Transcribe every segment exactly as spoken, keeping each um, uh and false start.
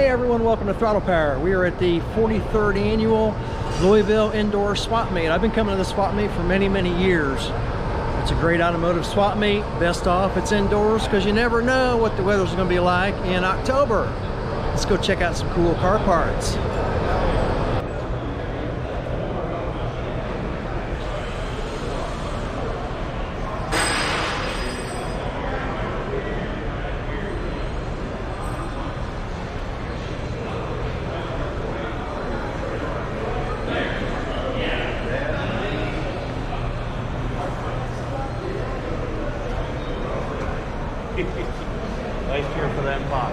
Hey everyone, welcome to Throttle Power. We are at the forty-third annual Louisville Indoor Swap Meet. I've been coming to the swap meet for many, many years. It's a great automotive swap meet. Best off it's indoors because you never know what the weather's going to be like in October. Let's go check out some cool car parts. Nice cheer for that pop.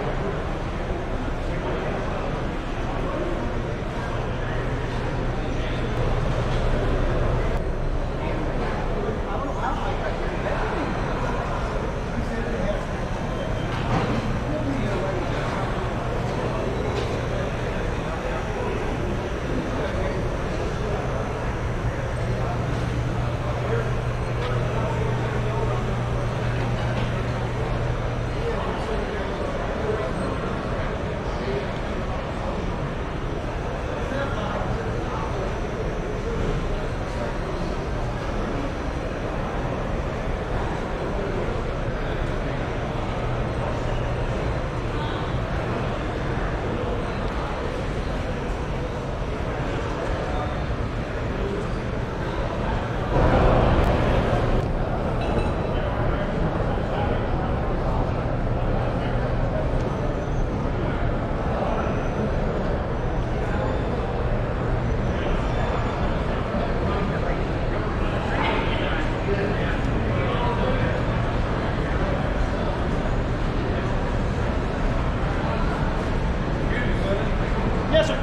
Yes, sir.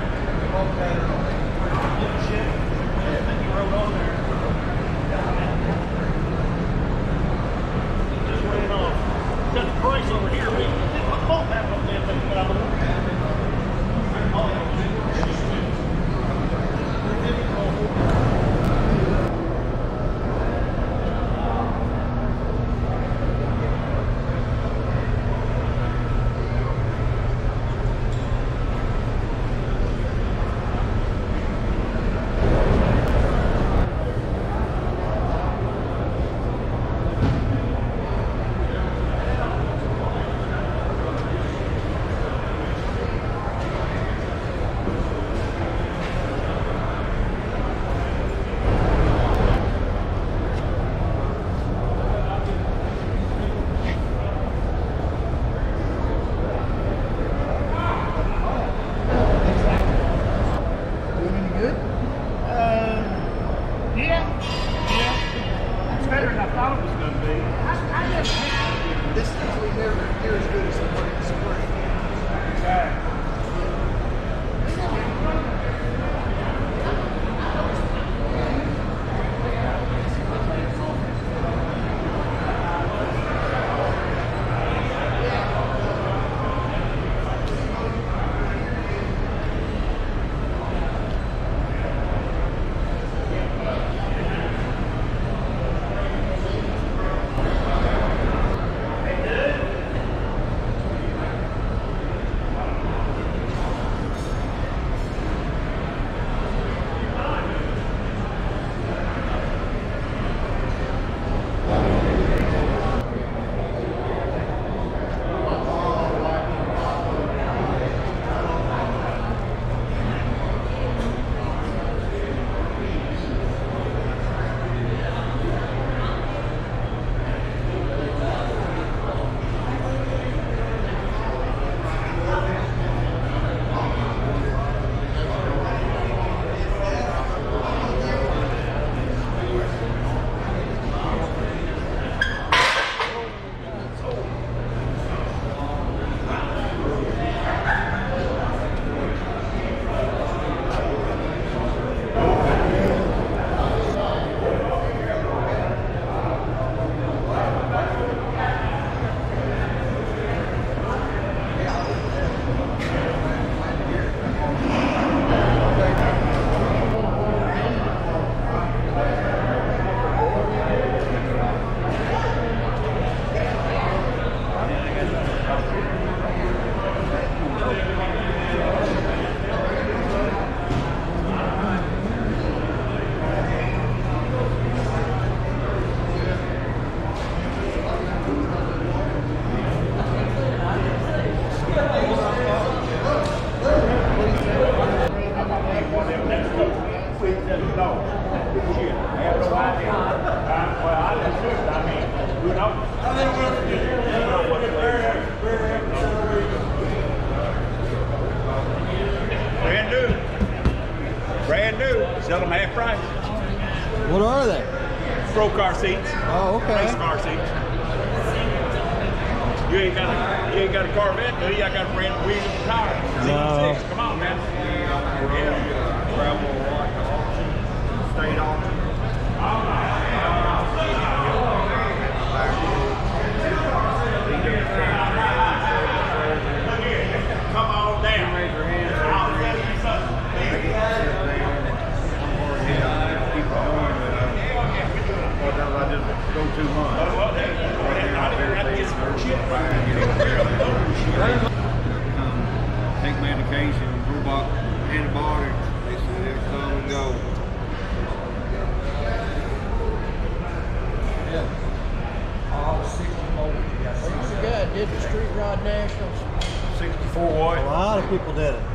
Just ran off. Got the price over here. We did my phone back up there, but I don't What are they? Pro car seats. Oh, okay. Race car seats. You ain't got a, you ain't got a Corvette, do you? I got a brand new wheels and tires. No. Come on, man. Yeah. Travel, auction, state auction. Come on down. I'll tell you something. I just go too much. Take medication, go back antibiotics. They say they'll come and go. Yeah. All sixty-four. What you got? Did the Street Rod Nationals? sixty-four what? A lot of people did it.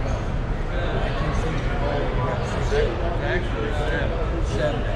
Actually, seven. Seven.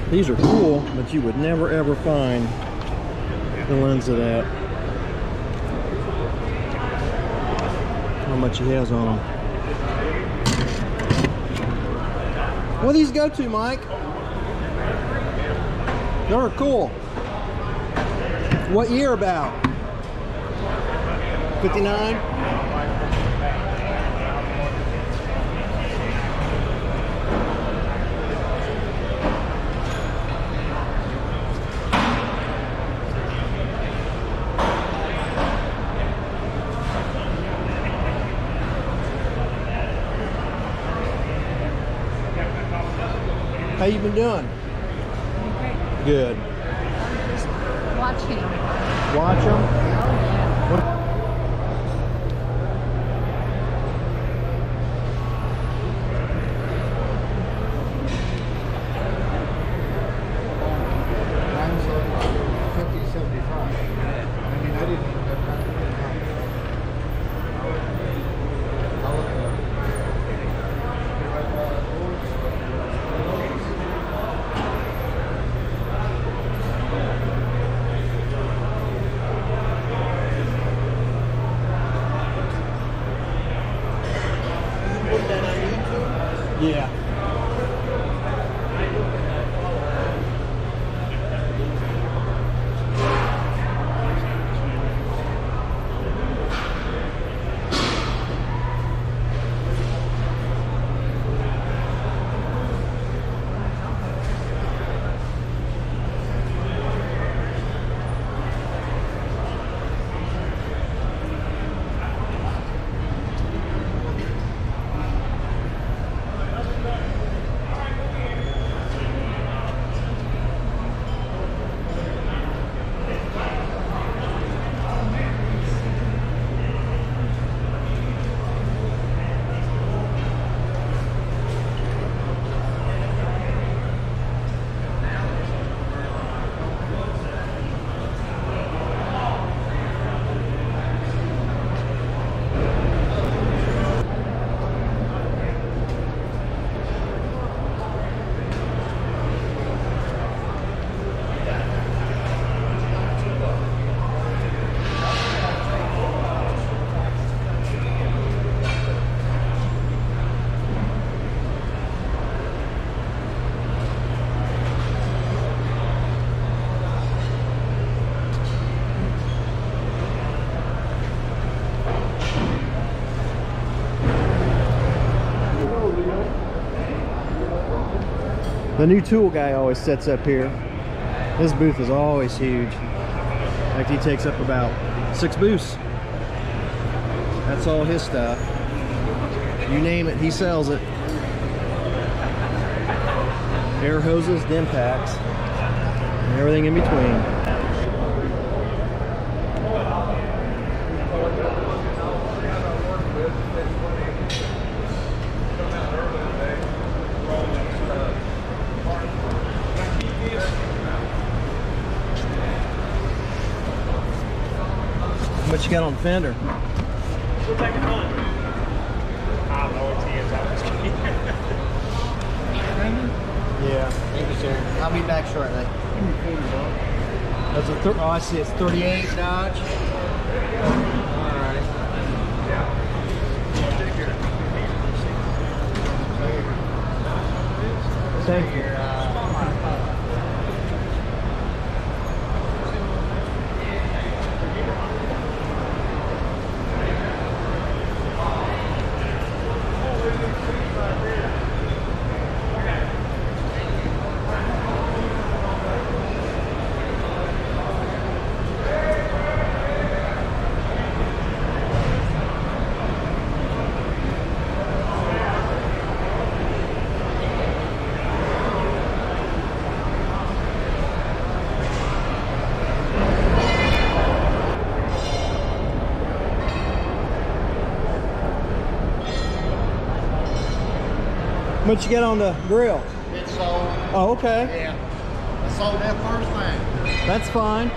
These are cool, but you would never ever find the lens of that. How much he has on them. What do these go to, Mike? They're cool. What year about? fifty-nine? How you been doing? Great. Good. Just watching. Watch them? Oh, yeah. What? Mine's uh, fifty seventy-five. I mean, I didn't even have time to do it. I'll look it up. Yeah. The new tool guy always sets up here. His booth is always huge. In fact, he takes up about six booths. That's all his stuff. You name it, he sells it. Air hoses, dim packs, and everything in between. What you got on the fender? We'll take it home. I don't know what he is. I'm just kidding. Yeah. Thank you, sir. I'll be back shortly. That's a thir oh, I see. It's thirty-eight Dodge. All right. Thank you. What you get on the grill? It's sold. Oh, okay. Yeah. I sold that first thing. That's fine.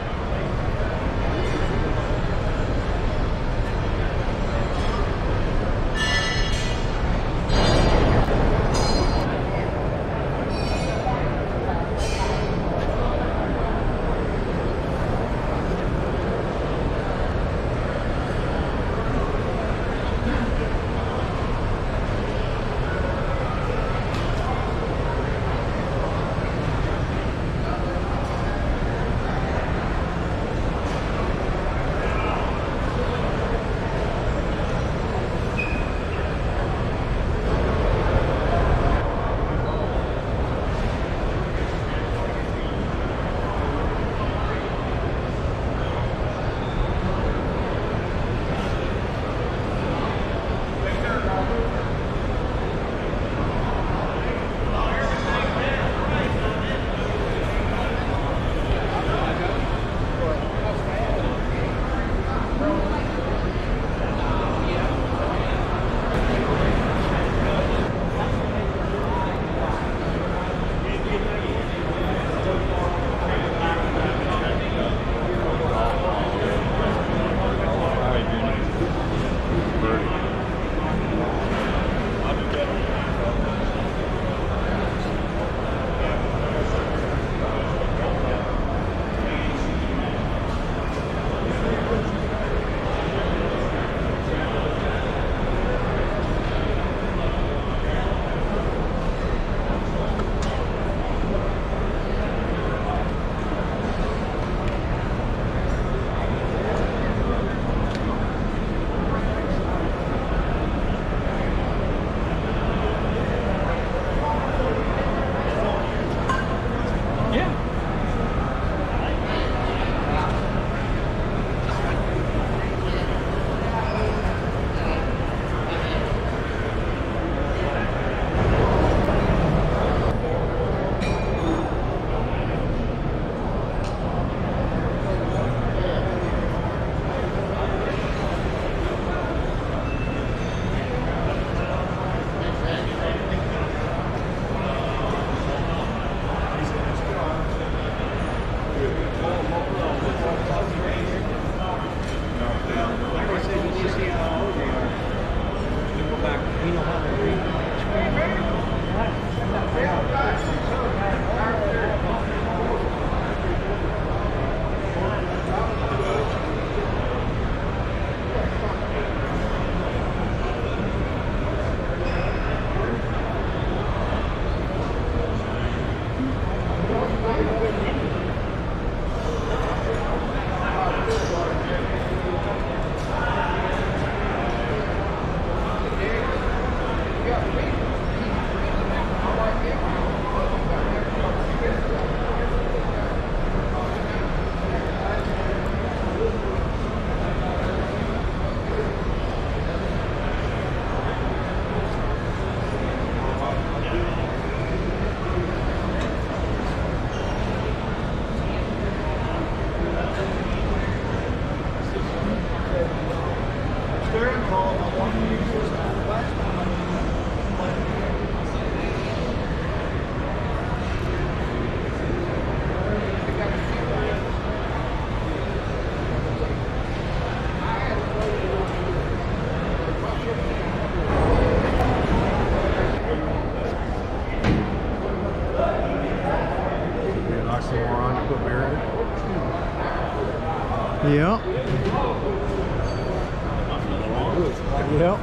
Yep.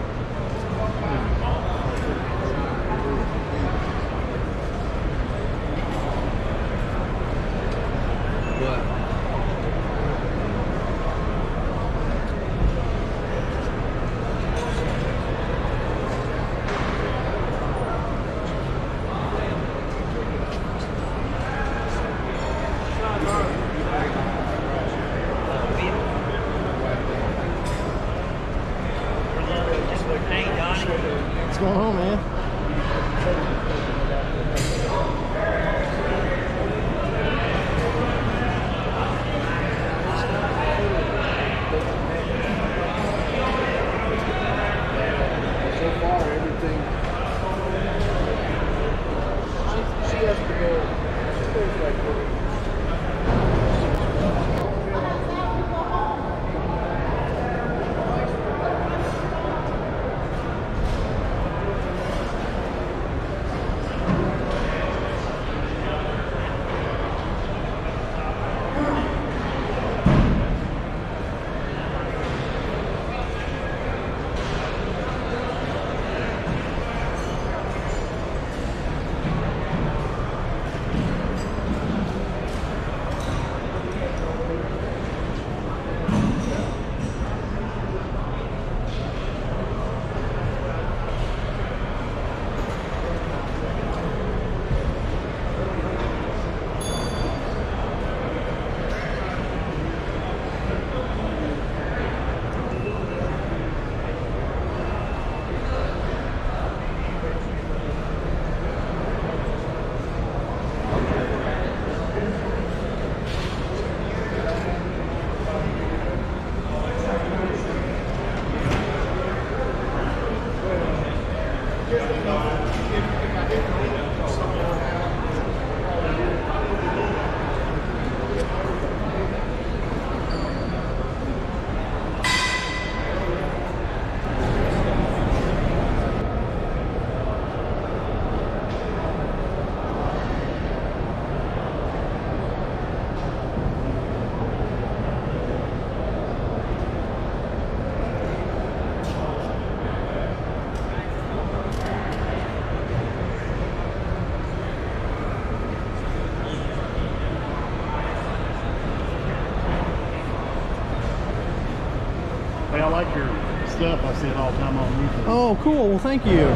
What's going on, man? So far, everything. She, she has to go. She goes like this. Hey, I like your stuff. I see it all the time on YouTube. Oh, cool. Well, thank you.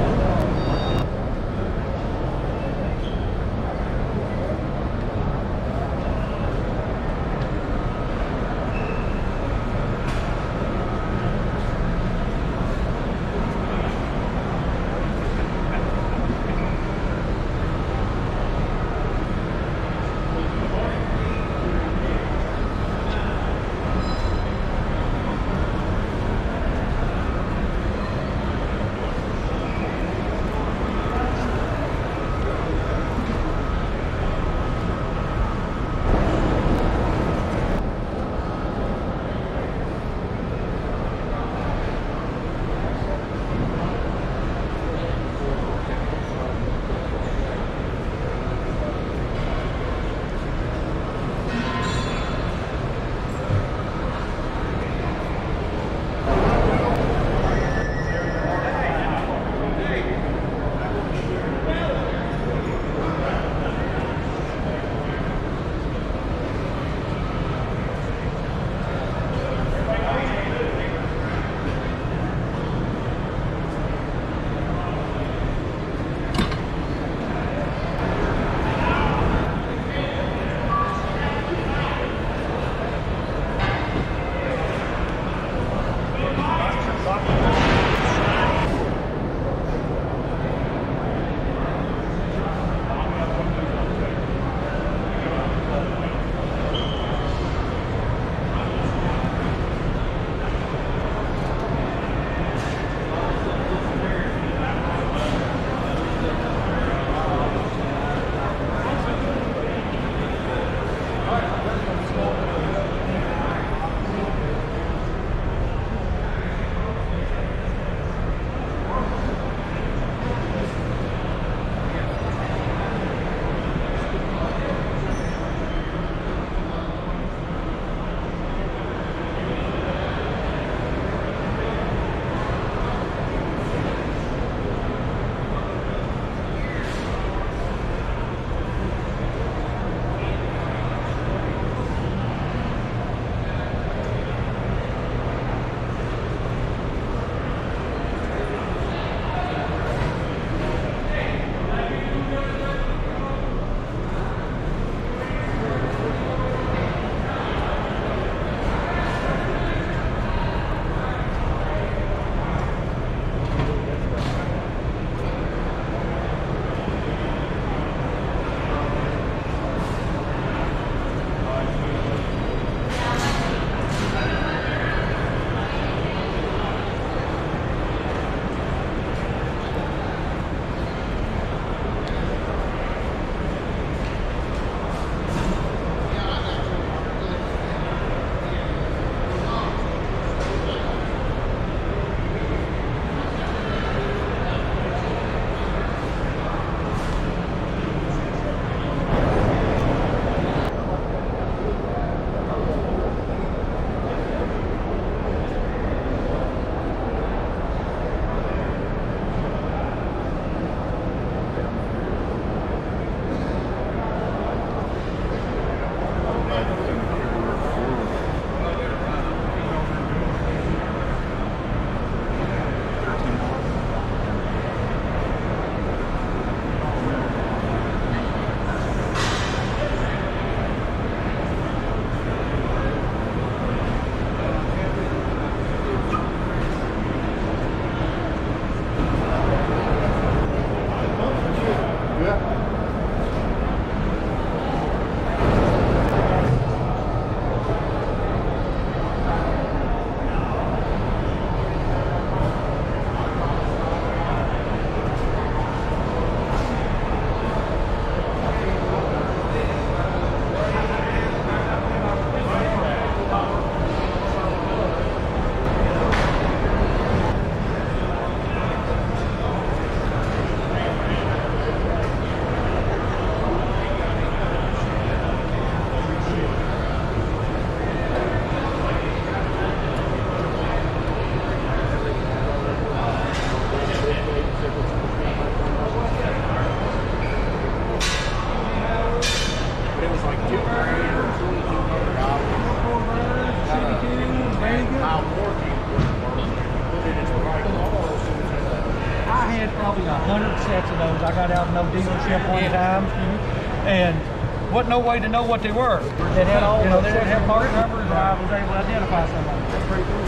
sets of those. I got out of no dealership one time, and wasn't no way to know what they were. They had all, you know, they didn't have part numbers, and I was able to identify somebody. That's pretty cool.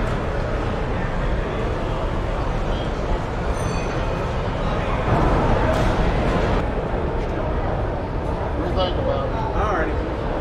What do you think about it? All right.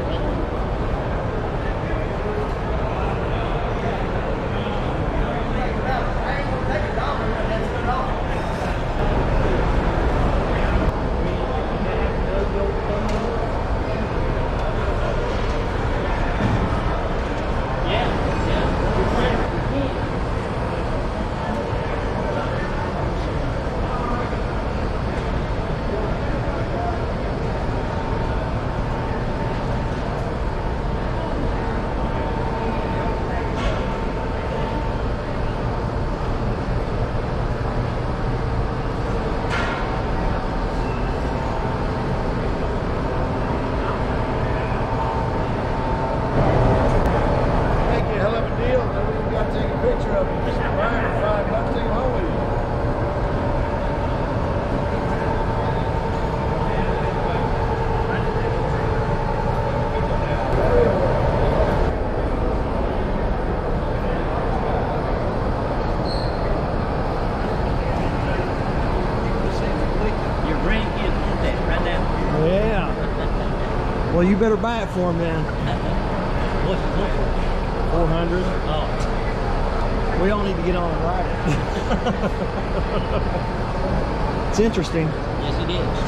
Well, you better buy it for him then. What's it for? four hundred. Oh. We all need to get on and ride it. It's interesting. Yes, it is.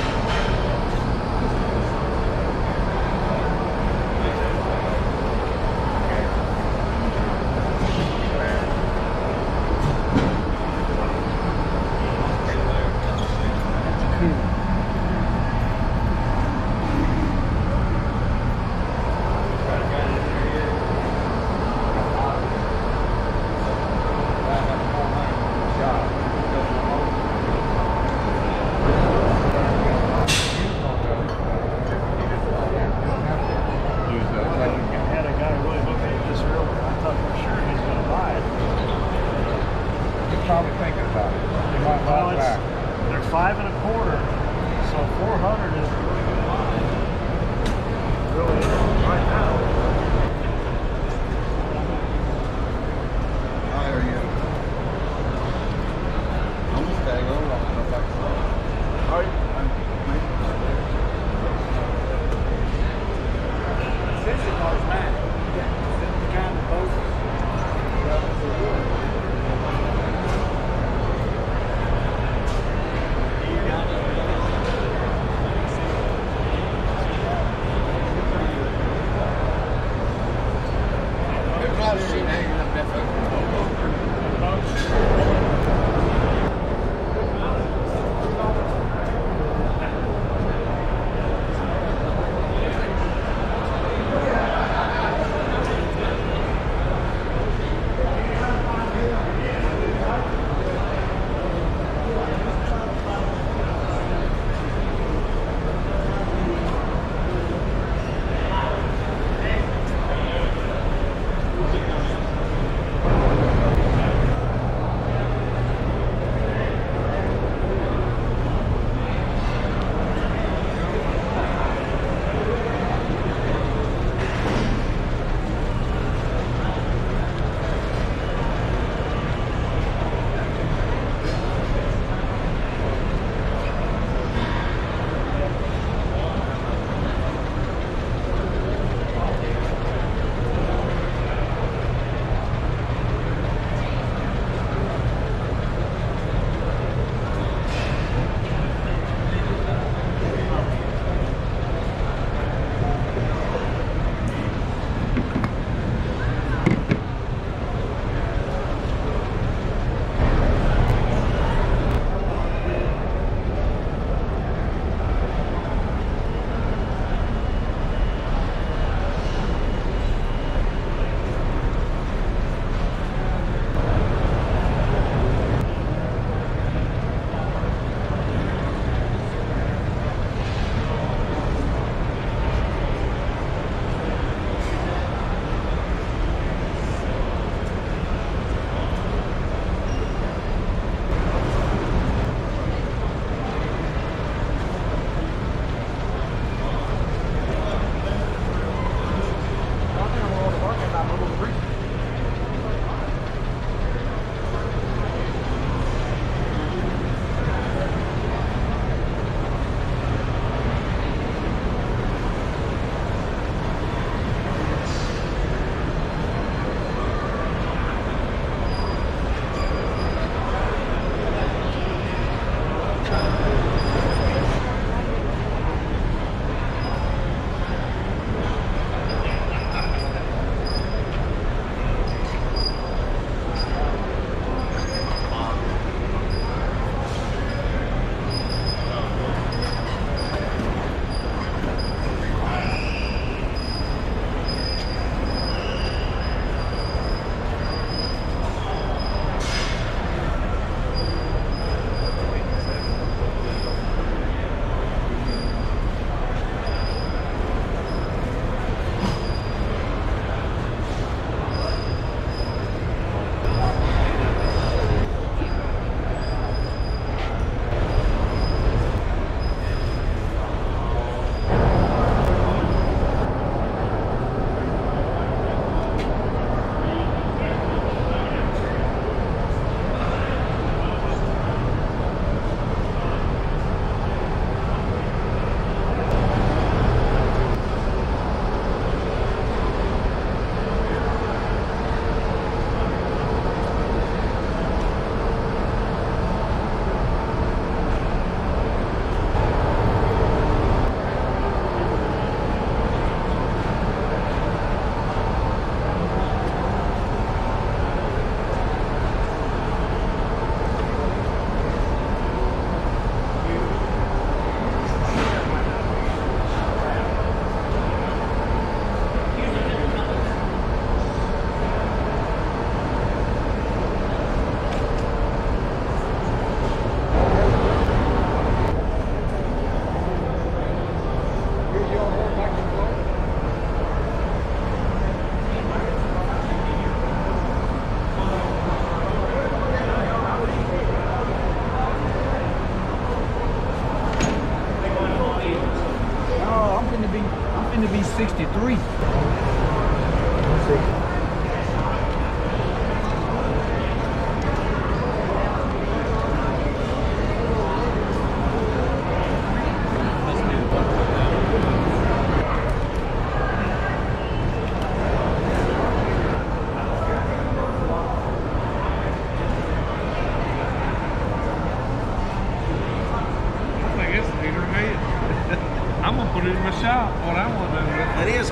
Probably thinking about it. You might buy Well, it it's, back. they're five and a quarter, so four hundred is really right now. I hear you. I'm gonna stay over. I'm gonna go back to work. All right. Since it goes back, the kind of boat.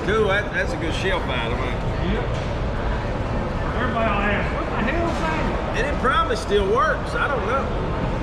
cool. That, that's a good shelf item. Man. Yep. Everybody will ask, what the hell is that? And it probably still works. I don't know.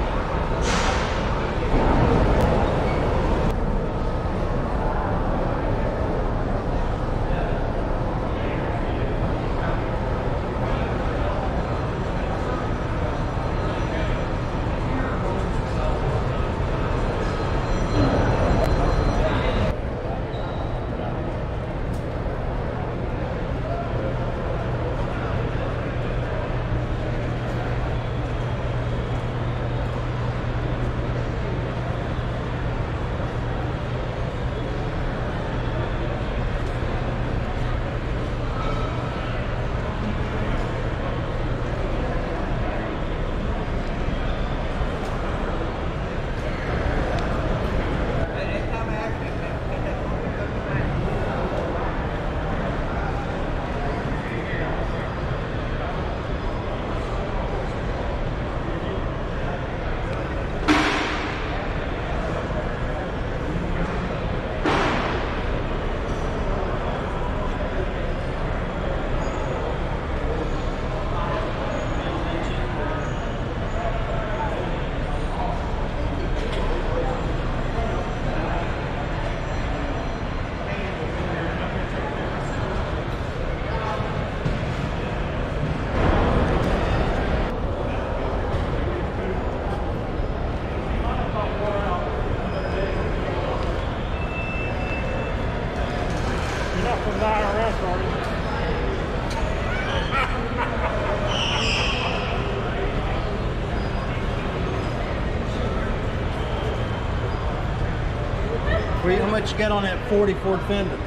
Wait, how much you got on that forty Ford Fender?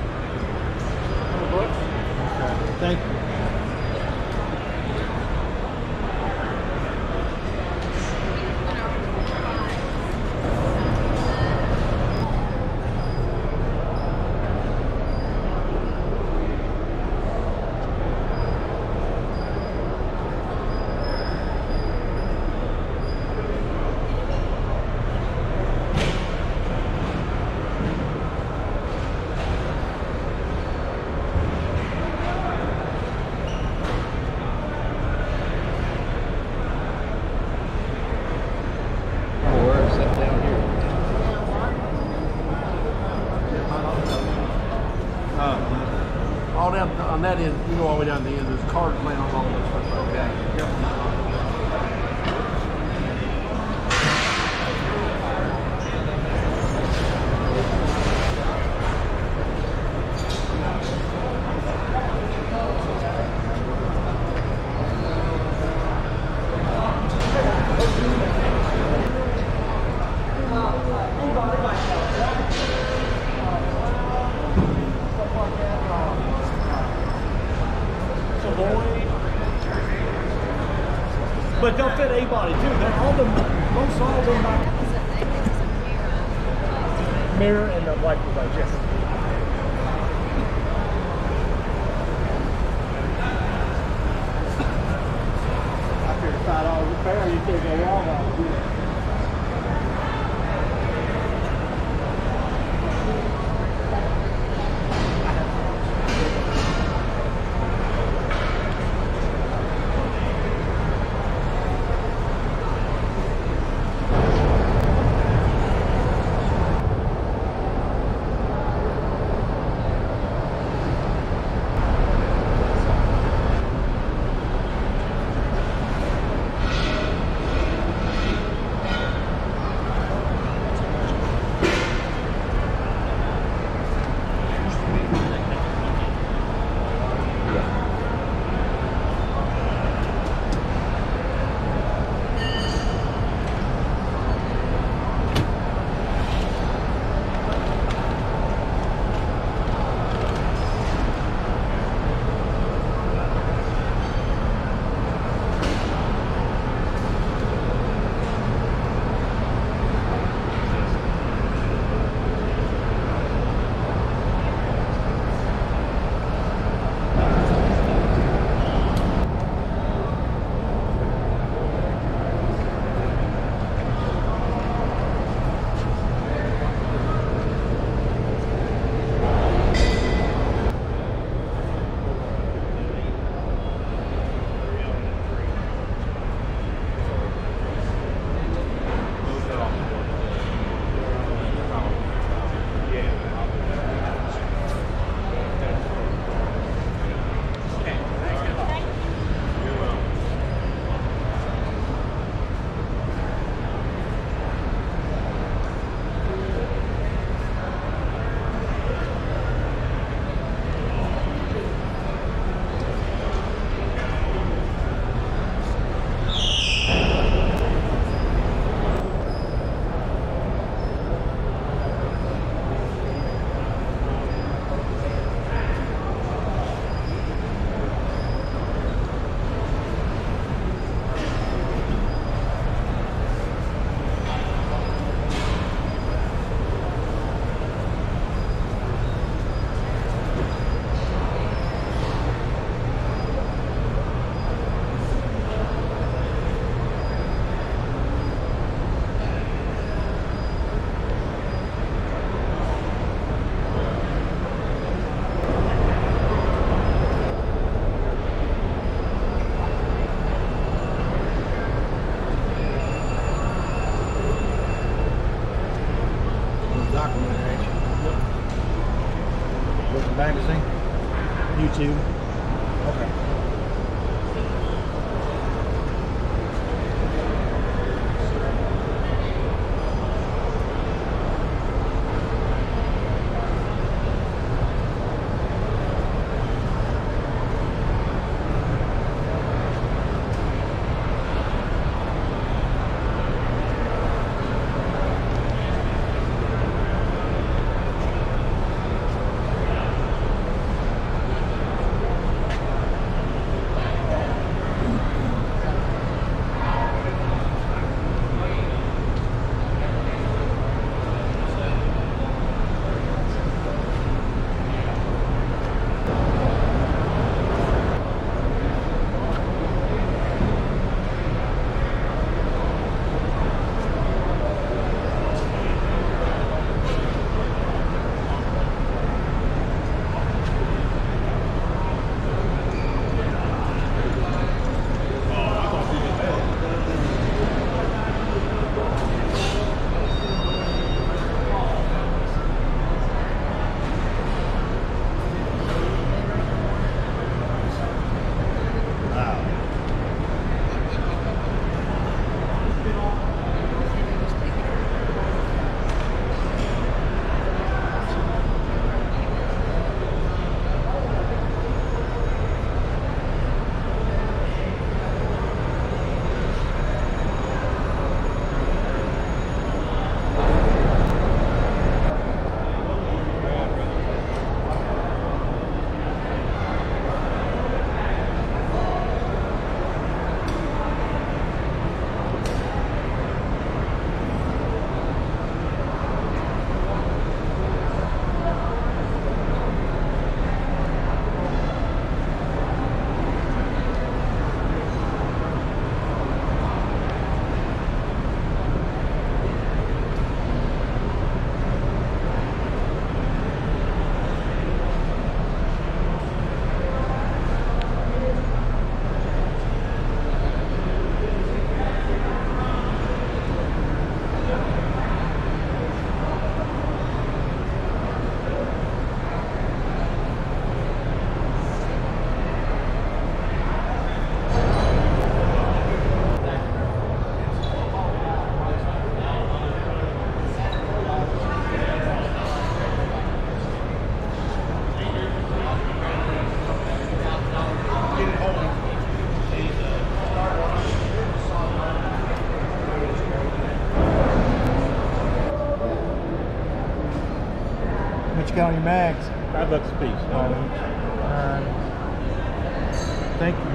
Okay, thank you. All down on that end, you go all the way down to the end. There's cars playing on all of this. Okay. Yep. But they'll fit a body too. They're all the most all of them by mirror and the light device. Yes. I figured five dollars repair. You could go Walmart. discount on your mags. Five bucks a piece. All right. Thank you.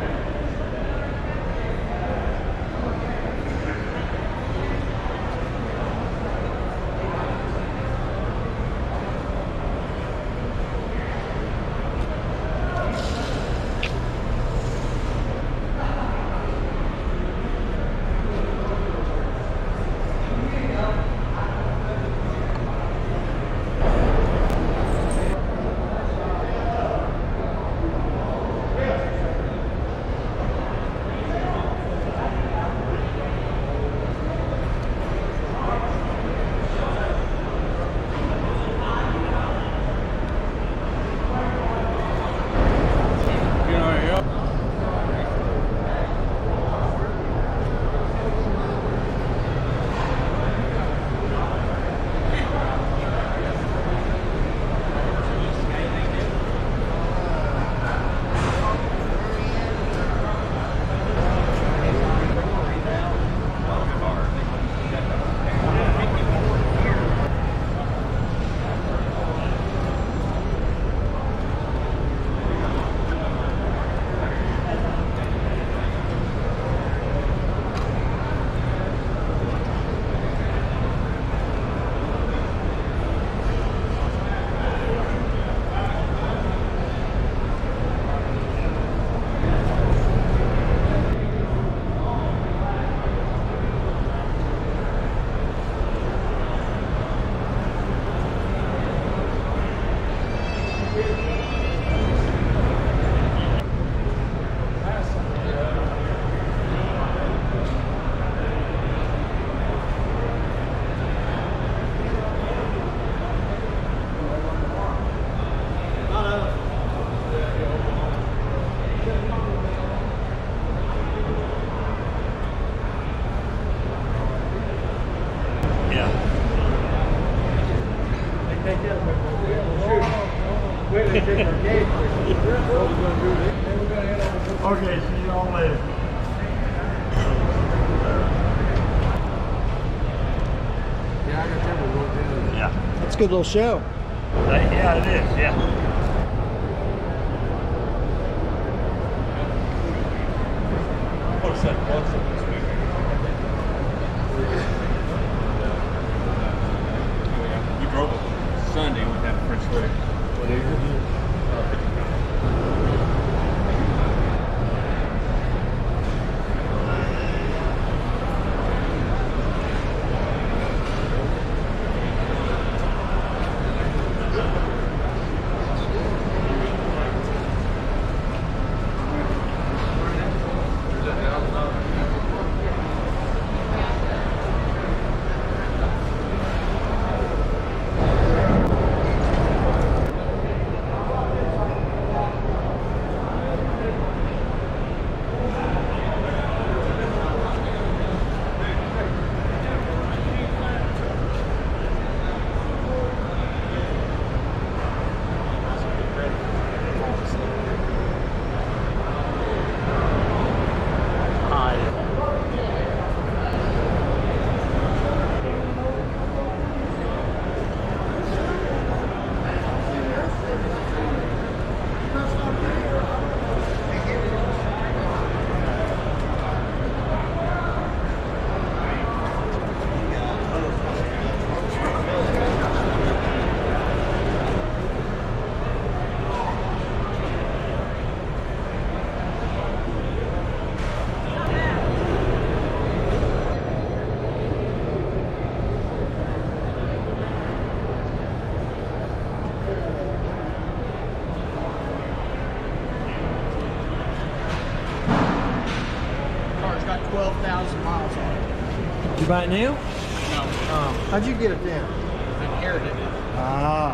Okay, see you all later. Yeah, I got that one worked in. Yeah. That's a good little show. Yeah, it is, yeah. What's that? What's that? We drove it Sunday with that French Lick. twelve thousand miles on it. Did you buy it new? No. Oh. How'd you get it then? I inherited it. Ah.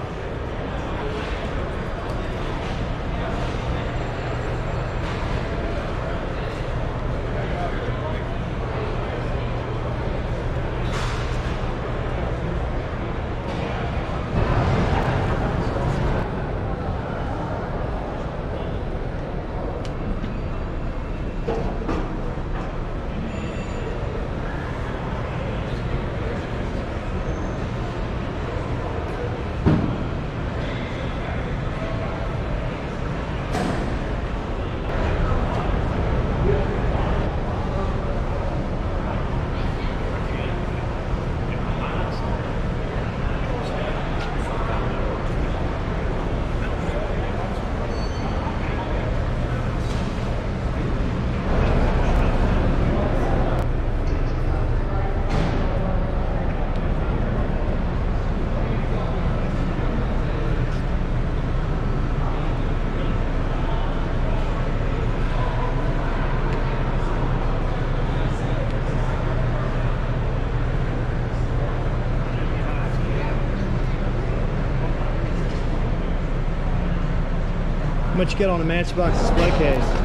much you get on a Matchbox display case?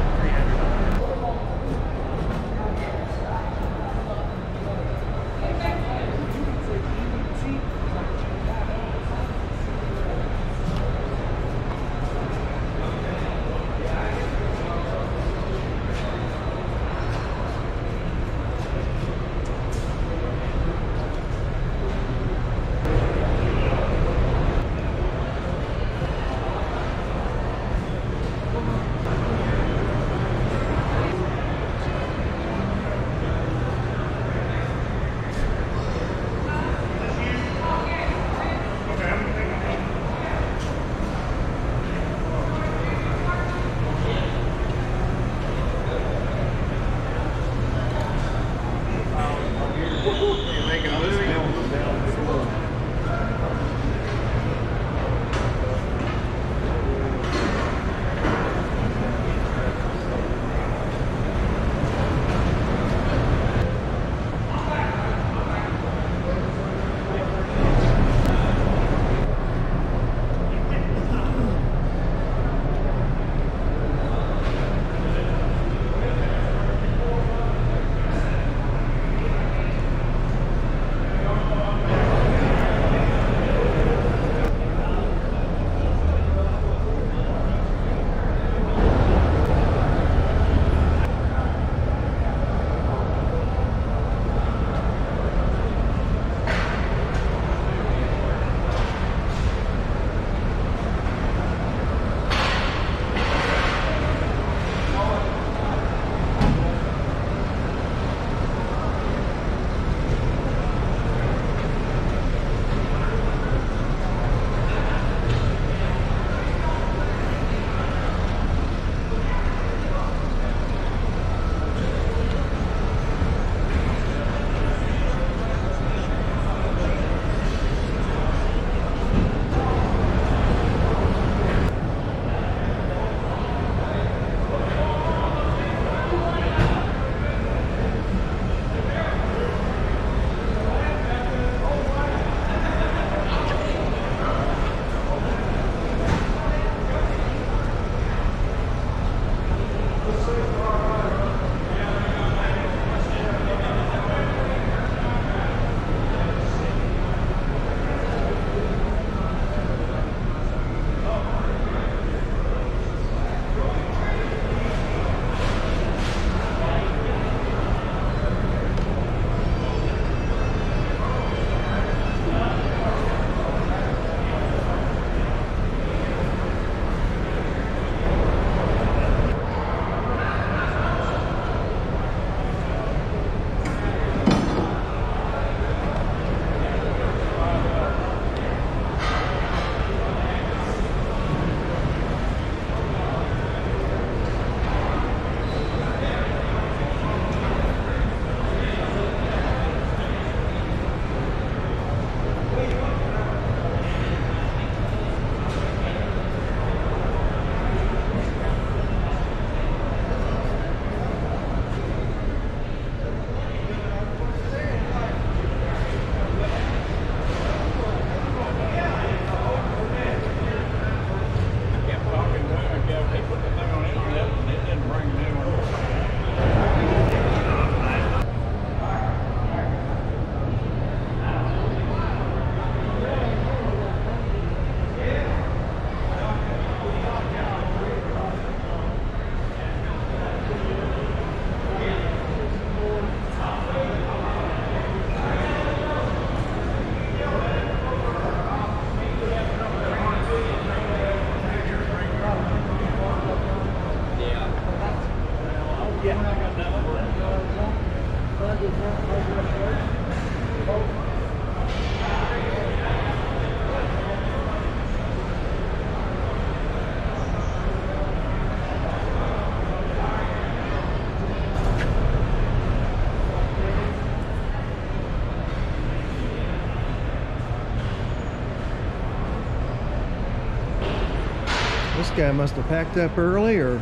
This guy must have packed up early or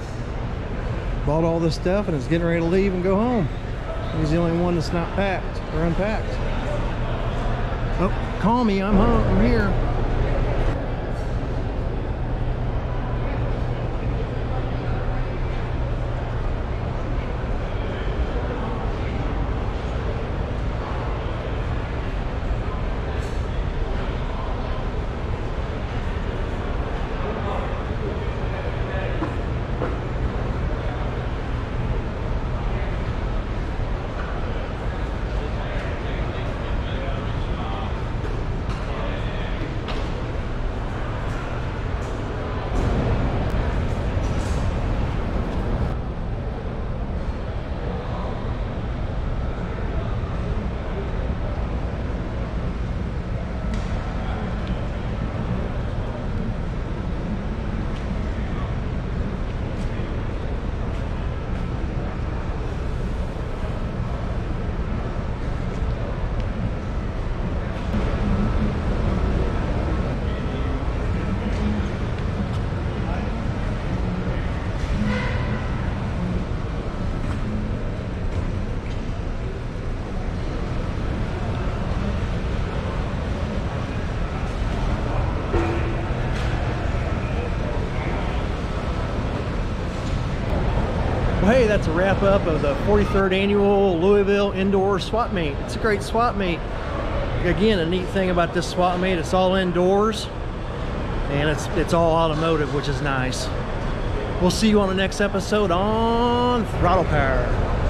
bought all this stuff and is getting ready to leave and go home. He's the only one that's not packed or unpacked. Oh, call me, I'm home, I'm here. Well, hey, that's a wrap up of the forty-third annual Louisville Indoor Swap Meet. It's a great swap meet. Again, a neat thing about this swap meet, it's all indoors and it's it's all automotive, which is nice. We'll see you on the next episode on Throttle Power.